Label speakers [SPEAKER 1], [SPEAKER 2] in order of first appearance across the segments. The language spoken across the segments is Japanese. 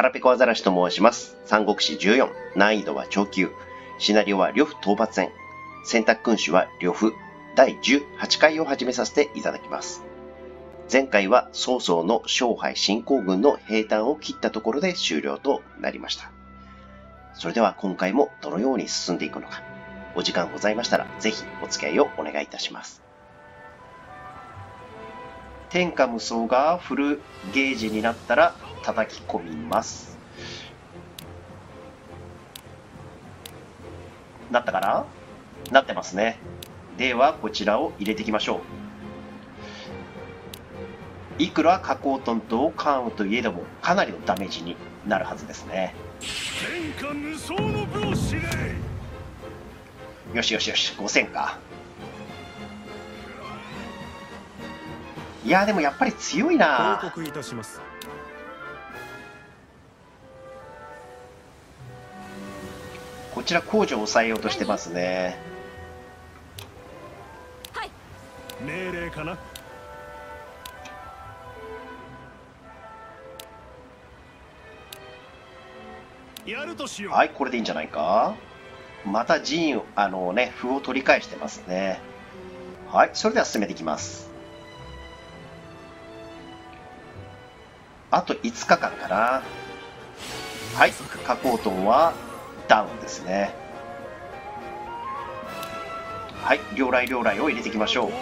[SPEAKER 1] 腹ペコアザラシと申します。三国志14、難易度は上級。シナリオは呂布討伐戦。選択君主は呂布。第18回を始めさせていただきます。前回は曹操の勝敗進行軍の兵站を切ったところで終了となりました。それでは今回もどのように進んでいくのか、お時間ございましたらぜひお付き合いをお願いいたします。天下無双がフルゲージになったら叩き込みます。なったかな？なってますね。ではこちらを入れていきましょう。いくら加工トンと関羽といえどもかなりのダメージになるはずですね。
[SPEAKER 2] 天下無双の武を知れ。
[SPEAKER 1] よしよしよし、5000か。いやでもやっぱり強いな。
[SPEAKER 2] 報告いたします。
[SPEAKER 1] こちら工場を抑えようとしてますね。
[SPEAKER 2] はい。命令かな。やるとしよう。
[SPEAKER 1] はい、これでいいんじゃないか。また陣を歩を取り返してますね。はい、それでは進めていきます。あと5日間かな。はい、加工トンはダウンですね。はい、両雷を入れていきましょう。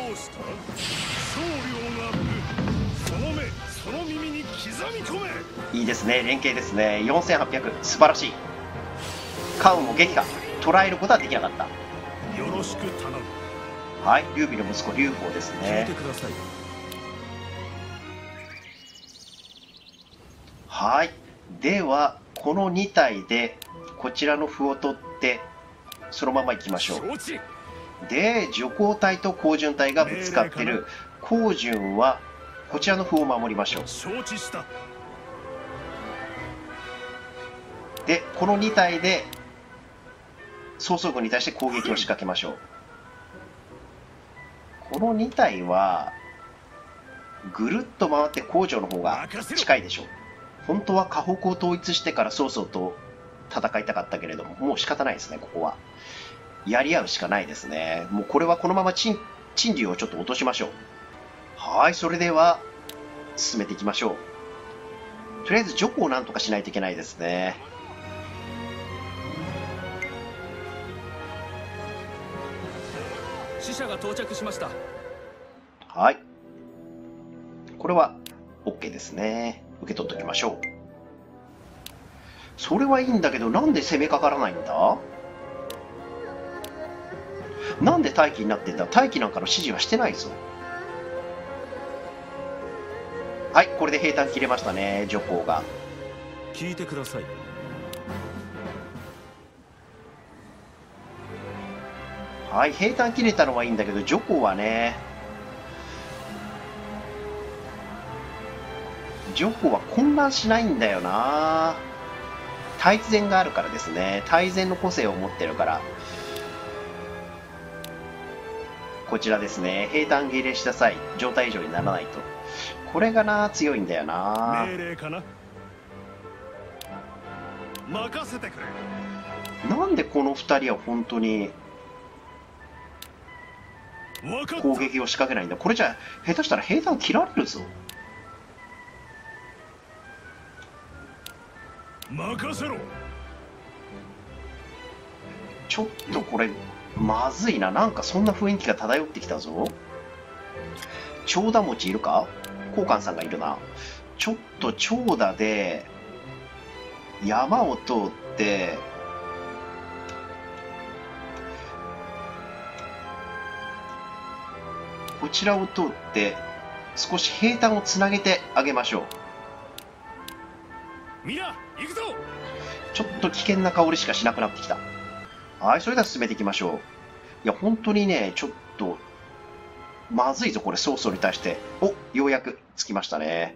[SPEAKER 1] いいですね、連携ですね。4800、素晴らしい。関羽も撃破、捉えることはできなかった。
[SPEAKER 2] よろしく頼む。
[SPEAKER 1] はい、劉備の息子劉邦ですね。
[SPEAKER 2] 聞いてください。
[SPEAKER 1] はい、ではこの2体でこちらの歩を取ってそのまま行きましょう。で、徐行隊と高順隊がぶつかってる。高順はこちらの歩を守りましょう。
[SPEAKER 2] 承知した。
[SPEAKER 1] で、この2体で曹操軍に対して攻撃を仕掛けましょう。この2体はぐるっと回って高城の方が近いでしょう。本当は河北を統一してから曹操と戦いたかったけれども、もう仕方ないですね。ここはやり合うしかないですね。もうこれはこのまま陳留をちょっと落としましょう。はい、それでは進めていきましょう。とりあえず徐行をなんとかしないといけないですね。
[SPEAKER 2] 使者が到着しました。
[SPEAKER 1] はい、これは OK ですね。受け取っておきましょう。それはいいんだけど、なんで攻めかからないんだ。なんで待機になってんだ。待機なんかの指示はしてないぞ。はい、これで兵站切れましたね。徐行が。
[SPEAKER 2] 聞いてください。
[SPEAKER 1] はい、兵站切れたのはいいんだけど、徐行はね、徐行は混乱しないんだよな。大前があるからですね。大前の個性を持ってるから。こちらですね。兵站切れした際、状態以上にならないと。これがな、強いんだよな。
[SPEAKER 2] 命令かな。任せてくれ。
[SPEAKER 1] なんでこの2人は本当に攻撃を仕掛けないんだ。これじゃ下手したら兵站切られるぞ。
[SPEAKER 2] 任せろ。
[SPEAKER 1] ちょっとこれまずいな。なんかそんな雰囲気が漂ってきたぞ。長田持ちいるか。交換さんがいるな。ちょっと長田で山を通ってこちらを通って少し兵站をつなげてあげましょう。
[SPEAKER 2] みんな行くぞ。
[SPEAKER 1] ちょっと危険な香りしかしなくなってきた。はい、それでは進めていきましょう。いや本当にね、ちょっとまずいぞこれ。曹操に対してようやくつきましたね。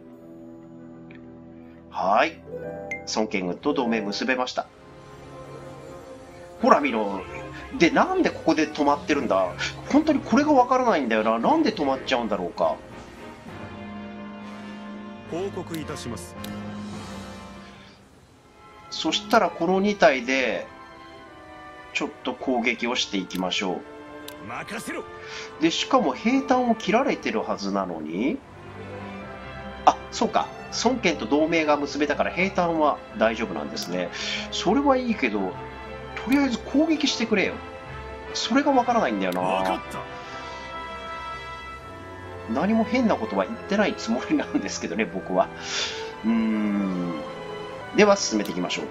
[SPEAKER 1] はい、孫権軍と同盟結べました。ほら見ろ。で、なんでここで止まってるんだ。本当にこれがわからないんだよな。なんで止まっちゃうんだろうか。
[SPEAKER 2] 報告いたします。
[SPEAKER 1] そしたらこの2体でちょっと攻撃をしていきましょ
[SPEAKER 2] 任せろ。
[SPEAKER 1] う。でしかも兵隊を切られてるはずなのに、あ、そうか、孫権と同盟が結べたから兵隊は大丈夫なんですね。それはいいけど、とりあえず攻撃してくれよ。それがわからないんだよな。
[SPEAKER 2] 分かった。
[SPEAKER 1] 何も変なことは言ってないつもりなんですけどね、僕は。では進めていきましょ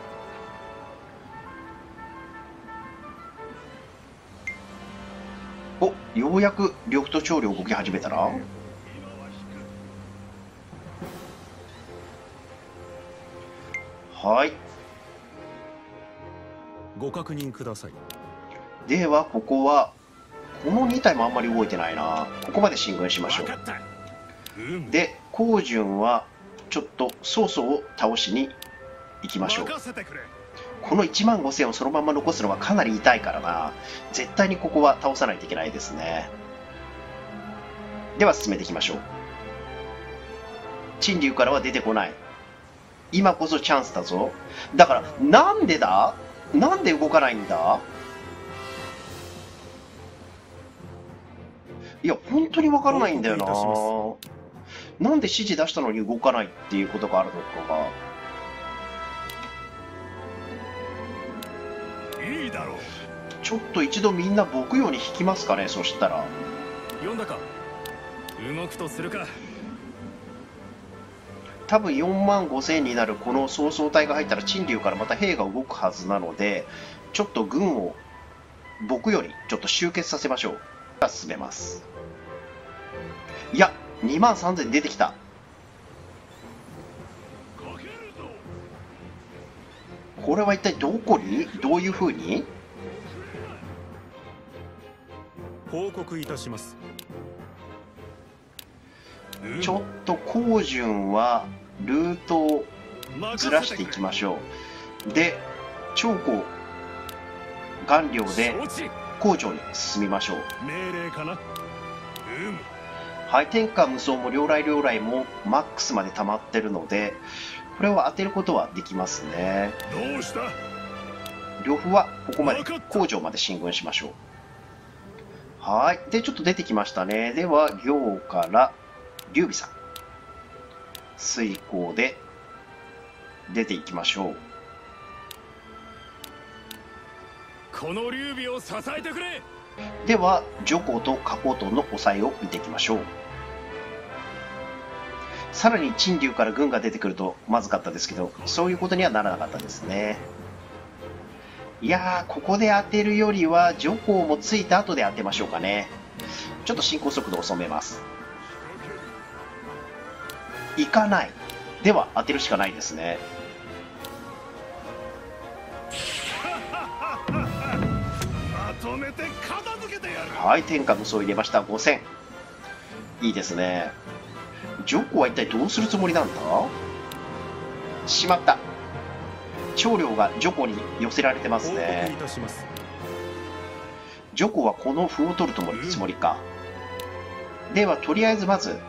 [SPEAKER 1] う。お、ようやく呂布と長領動き始めたな。はい。
[SPEAKER 2] ご確認ください。
[SPEAKER 1] ではここはこの2体もあんまり動いてないな。ここまで進軍しましょ
[SPEAKER 2] 分かった。
[SPEAKER 1] う。で高順はちょっと曹操を倒しに行きましょう。
[SPEAKER 2] 任せてくれ。
[SPEAKER 1] この1万5000をそのまま残すのはかなり痛いからな。絶対にここは倒さないといけないですね。では進めていきましょう。陳留からは出てこない。今こそチャンスだぞ。だからなんでだ、なんで動かないんだ。いや本当にわからないんだよな。なんで指示出したのに動かないっていうことがあるのかが。
[SPEAKER 2] いいだろう。
[SPEAKER 1] ちょっと一度みんな牧羊に引きますかね。そしたら
[SPEAKER 2] 読んだか。動くとするか。
[SPEAKER 1] 多分4万5000になるこの曹操隊が入ったら陳留からまた兵が動くはずなので、ちょっと軍を牧羊にちょっと集結させましょう。進めます。いや2万3000出てきた。これは一体どこにどういう風に。
[SPEAKER 2] 報告いたします。
[SPEAKER 1] ちょっと高順はルートをずらしていきましょう。で長江顔料で高城に進みましょう。
[SPEAKER 2] 命令かな。
[SPEAKER 1] はい、天下無双も両来もマックスまで溜まってるので、これを当てることはできますね。
[SPEAKER 2] どうした。
[SPEAKER 1] 呂布はここまで高城まで進軍しましょう。はい、でちょっと出てきましたね。では行から劉備さん遂行で出ていきましょう。
[SPEAKER 2] この劉備を支えてくれ。
[SPEAKER 1] では徐行と夏侯惇の抑えを見ていきましょう。さらに陳留から軍が出てくるとまずかったですけど、そういうことにはならなかったですね。いやー、ここで当てるよりは徐行もついた後で当てましょうかね。ちょっと進行速度を遅めます。いかない。では当てるしかないですね。
[SPEAKER 2] まとめて片付けてやる。
[SPEAKER 1] はい、天下無双入れました。5000。いいですね。徐行は一体どうするつもりなんだ。しまった。長領が徐行に寄せられてますね。徐行はこの歩を取るつもりか。ではとりあえずまず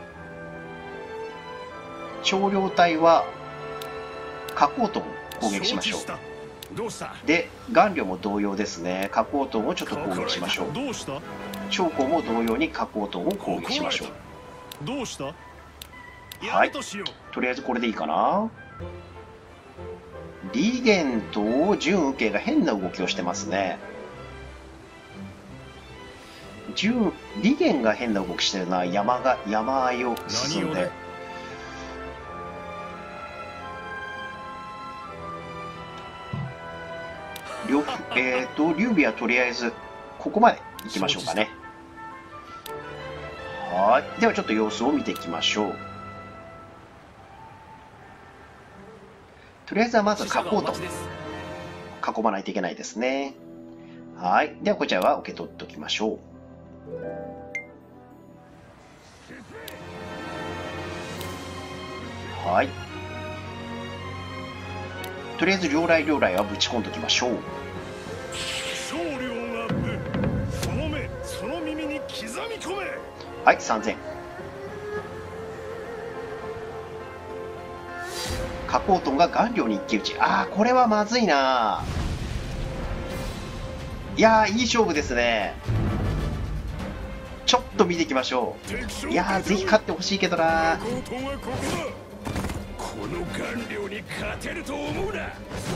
[SPEAKER 1] 長領隊は夏侯惇を攻撃しましょう。で顔料も同様ですね。夏侯惇をちょっと攻撃しましょう。長江も同様に夏侯惇を攻撃しましょう。
[SPEAKER 2] どうした。
[SPEAKER 1] はい、とりあえずこれでいいかな。李元と準右慶が変な動きをしてますね。李元が変な動きしてるな。山あいを進んで。劉備はとりあえずここまで行きましょうかね。はい、ではちょっと様子を見ていきましょう。とりあえずはまず夏侯惇囲まないといけないですね。はい、ではこちらは受け取っておきましょう。はい、とりあえず両来はぶち込んでおきましょう。
[SPEAKER 2] 少量がぶその目その耳に刻み込め。
[SPEAKER 1] はい、3000。 加工トンが顔料に一騎打ち。あー、これはまずいな。いやー、いい勝負ですね。ちょっと見ていきましょう。いやー、ぜひ勝ってほしいけどな。
[SPEAKER 2] この顔料に勝てると思うな。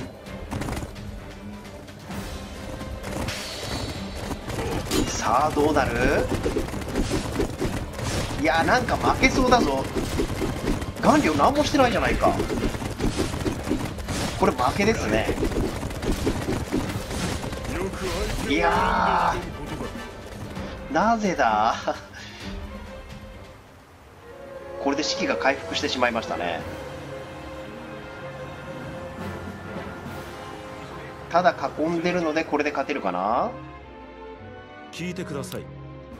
[SPEAKER 1] さあどうなる。いやー、なんか負けそうだぞ。顔料何もしてないじゃないか。これ負けですね。いやー、なぜだ。これで士気が回復してしまいましたね。ただ囲んでるのでこれで勝てるかな。
[SPEAKER 3] 聞いてください。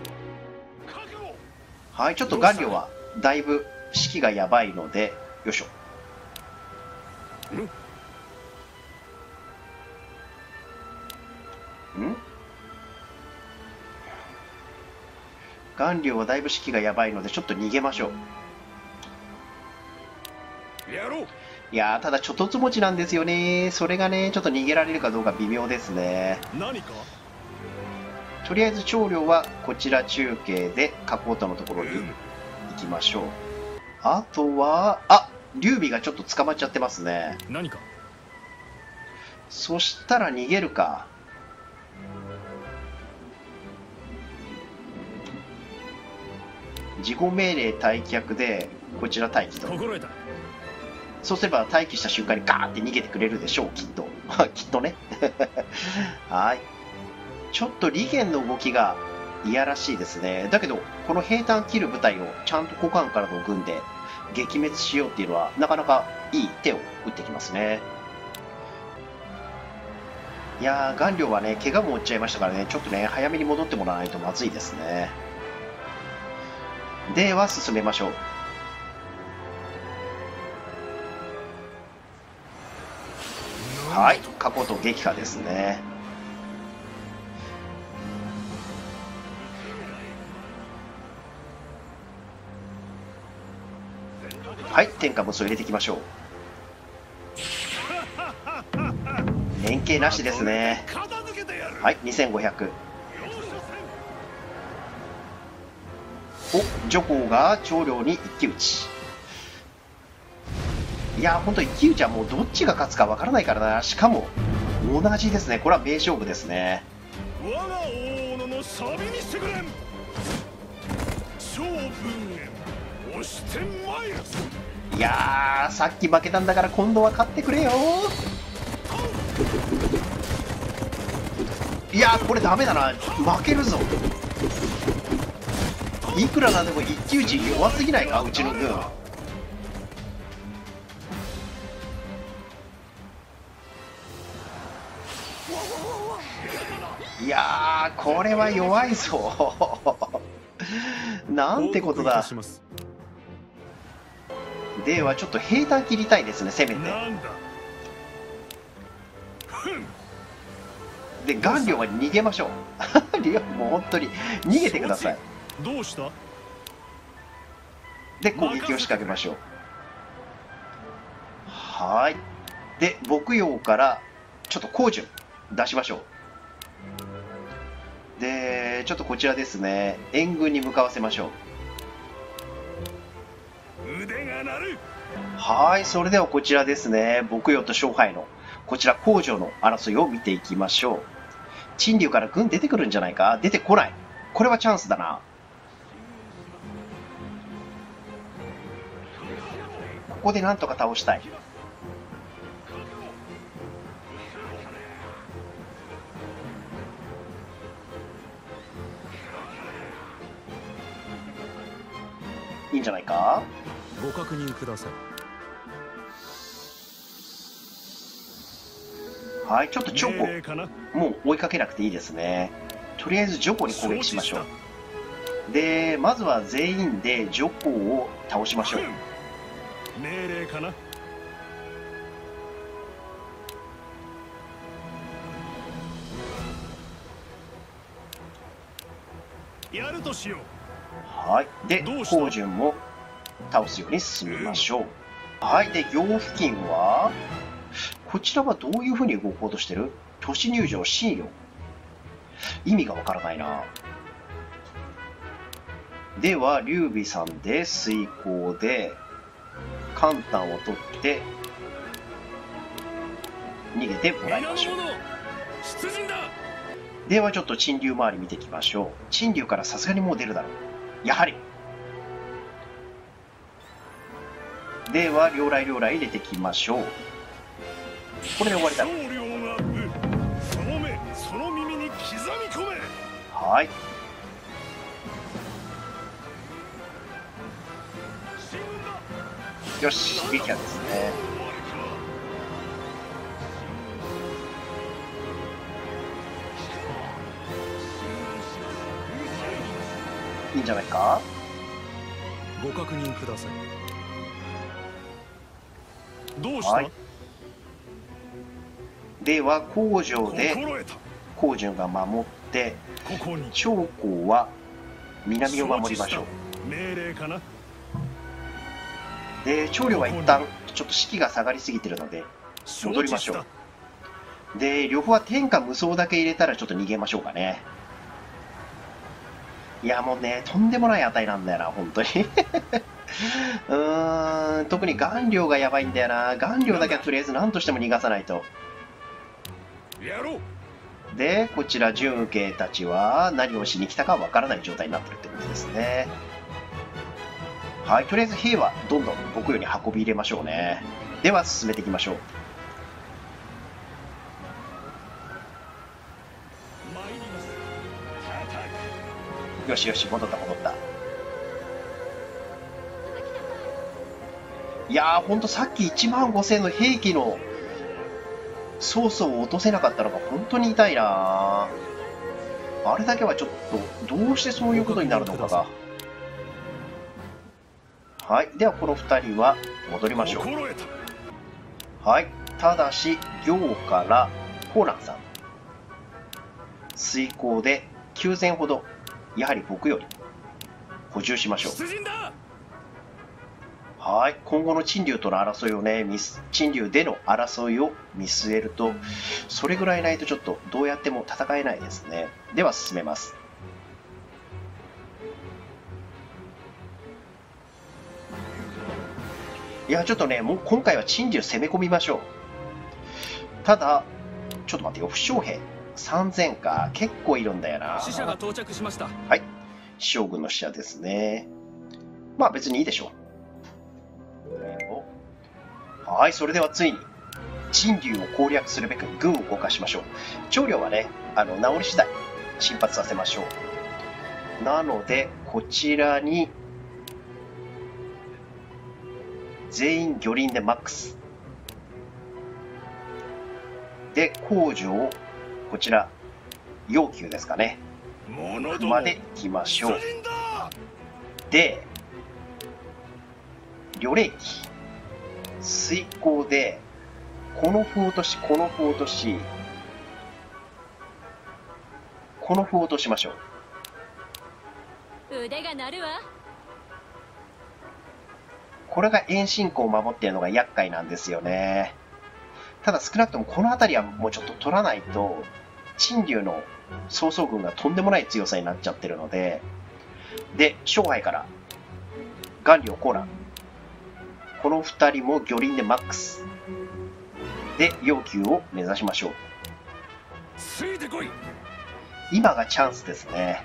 [SPEAKER 1] はい、ちょっと顔料はだいぶ士気がやばいので、よいしょ。顔料はだいぶ士気がやばいのでちょっと逃げましょう。
[SPEAKER 2] やろう。
[SPEAKER 1] いやー、ただちょっとつ持ちなんですよね。それがね、ちょっと逃げられるかどうか微妙ですね。
[SPEAKER 2] 何か。
[SPEAKER 1] とりあえず長領はこちら中継で加工トのところに行きましょう。あとは、あ、劉備がちょっと捕まっちゃってますね。
[SPEAKER 3] 何か。
[SPEAKER 1] そしたら逃げるか。事後命令退却でこちら待機と。
[SPEAKER 3] 心得た。
[SPEAKER 1] そうすれば待機した瞬間にガーって逃げてくれるでしょう、きっと。きっとね。はい。ちょっと利元の動きがいやらしいですね。だけど、この平坦切る部隊をちゃんと股間からの軍で撃滅しようっていうのは、なかなかいい手を打ってきますね。いやー、顔料はね、怪我も負っちゃいましたからね、ちょっとね、早めに戻ってもらわないとまずいですね。では、進めましょう。はい、過去と撃破ですね。はい、天下無双入れていきましょう。連携なしですね。はい、2500。お、徐行が長領に一騎打ち。いやー、ほんと一騎打ちはもうどっちが勝つかわからないからな。しかも同じですね。これは名勝負ですね。
[SPEAKER 2] 我が大野のサビにしてくれん。勝負へ押してまいる。
[SPEAKER 1] いやー、さっき負けたんだから今度は勝ってくれよ。いやー、これダメだな。負けるぞ。いくらなんでも一騎打ち弱すぎないか、うちの軍。いやー、これは弱いぞ。なんてことだ。ではちょっと平坦切りたいですね、せめて。で、顔料は逃げましょう。もう本当に逃げてください。
[SPEAKER 2] どうした。
[SPEAKER 1] で、攻撃を仕掛けましょう。はい。で、牧羊からちょっと高順出しましょう。で、ちょっとこちらですね、援軍に向かわせましょ
[SPEAKER 2] う。腕が鳴る。
[SPEAKER 1] はい、それではこちらですね、牧羊と勝敗のこちら工場の争いを見ていきましょう。陳留から軍出てくるんじゃないか。出てこない。これはチャンスだな。ここでなんとか倒したい。いいんじゃないか。
[SPEAKER 3] ご確認ください。
[SPEAKER 1] はい、ちょっとチョコもう追いかけなくていいですね。とりあえずジョコに攻撃しましょう。で、まずは全員でジョコを倒しましょう。
[SPEAKER 2] 命令かな。やるとしよう。
[SPEAKER 1] はい、で、高順も倒すように進みましょう。 はい。で、行付近は、こちらはどういうふうに動こうとしてる？都市入場、信用。意味がわからないな。では、劉備さんで遂行で、簡単を取って、逃げてもらいましょう。では、ちょっと陳留周り見ていきましょう。陳留からさすがにもう出るだろう。やはり。では、両来入れていきましょう。これで終わりだろう。
[SPEAKER 2] その目、その耳に刻み込め。
[SPEAKER 1] はい。よし、撃破ですね。いいんじゃないか。
[SPEAKER 3] ご確認ください。
[SPEAKER 2] どうした？
[SPEAKER 1] はい、では工場で光順が守って、長江は南を守りましょう。
[SPEAKER 2] 命令かな。
[SPEAKER 1] で、長領は一旦ちょっと士気が下がりすぎてるので戻りましょう。で、呂布は天下無双だけ入れたらちょっと逃げましょうかね。いや、もうね、とんでもない値なんだよな、本当に。特に顔料がやばいんだよな。顔料だけはとりあえず何としても逃がさないと。で、こちら純家たちは何をしに来たかわからない状態になってるってことですね。はい、とりあえず兵はどんどん僕より運び入れましょうね。では進めていきましょう。よしよし、戻った戻った。いやー、ほんとさっき1万5000の兵器の曹操を落とせなかったのが本当に痛いな。あれだけはちょっとどうしてそういうことになるのかが。はい、ではこの2人は戻りましょう。はい、ただし行からコーナンさん遂行で9000ほどやはり僕より補充しましょう。はい、今後の陳留との争いをね、陳留での争いを見据えると、それぐらいないとちょっとどうやっても戦えないですね。では進めます。いや、ちょっとね、もう今回は陳留攻め込みましょう。ただ、ちょっと待ってよ、負傷兵3000か、結構いるんだよな。
[SPEAKER 3] 死者が到着しました。
[SPEAKER 1] はい、将軍の死者ですね。まあ別にいいでしょう。はい、それではついに陳留を攻略するべく軍を動かしましょう。長領はね、治り次第進発させましょう。なのでこちらに全員魚鱗でマックスで、工場こちら要求ですかねまで行きましょう。で、旅礼機遂行でこの歩落とし、この歩落とし、この歩落としましょ
[SPEAKER 4] う。腕が鳴るわ。
[SPEAKER 1] これが遠心港を守っているのが厄介なんですよね。ただ少なくともこの辺りはもうちょっと取らないと陳留の曹操軍がとんでもない強さになっちゃってるので、で勝敗から顔料コーナー、この2人も魚鱗でマックスで要求を目指しましょう。
[SPEAKER 2] ついてこい。
[SPEAKER 1] 今がチャンスですね。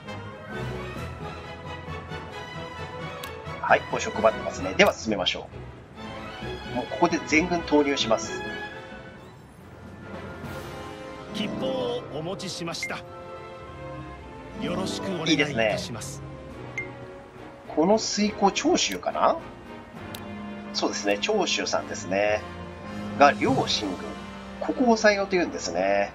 [SPEAKER 1] はい、報酬配ってますね。では進めましょう。もうここで全軍投入します。
[SPEAKER 2] 吉報をお持ちしました。よろしくお願いいたします。
[SPEAKER 1] この遂行長州かな。そうですね、長州さんですねが両進軍、ここを抑えようというんですね。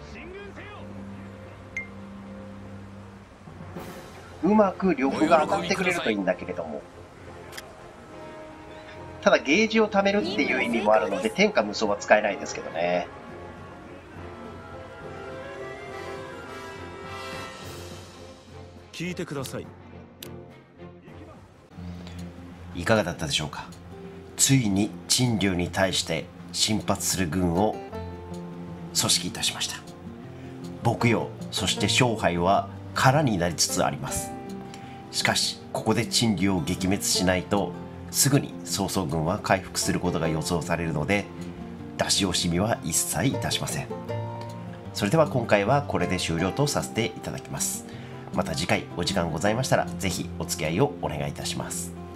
[SPEAKER 1] うまく呂布が当たってくれるといいんだけれども、ただゲージを貯めるっていう意味もあるので天下無双は使えないですけどね。
[SPEAKER 3] 聞いてください。
[SPEAKER 5] いかがだったでしょうか。
[SPEAKER 1] ついに陳留に対して進発する軍を組織いたしました。牧羊、そして勝敗は空になりつつあります。しかしここで陳留を撃滅しないとすぐに曹操軍は回復することが予想されるので、出し惜しみは一切いたしません。それでは今回はこれで終了とさせていただきます。また次回お時間ございましたら、ぜひお付き合いをお願いいたします。